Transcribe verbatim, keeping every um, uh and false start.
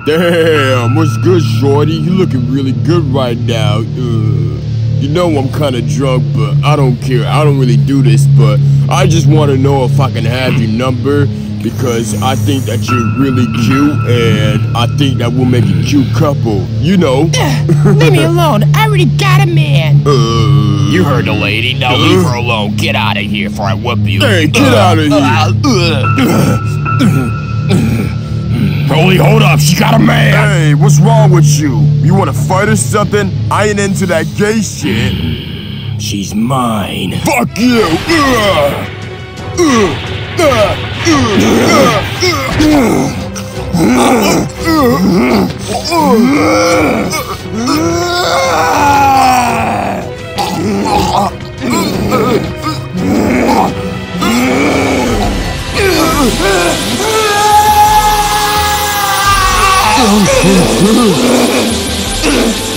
Damn, what's good, shorty? You looking really good right now. Uh, you know I'm kinda drunk, but I don't care. I don't really do this, but I just want to know if I can have your number, because I think that you're really cute, and I think that we'll make a cute couple. You know. Leave me alone. I already got a man. Uh, You heard the lady. Now uh, leave her alone. Get out of here before I whoop you. Hey, get uh, out of here. Holy, hold up. She got a man. Hey, what's wrong with you? You want to fight or something? I ain't into that gay shit. She's mine. Fuck you. Uh, uh, uh, uh, uh, uh,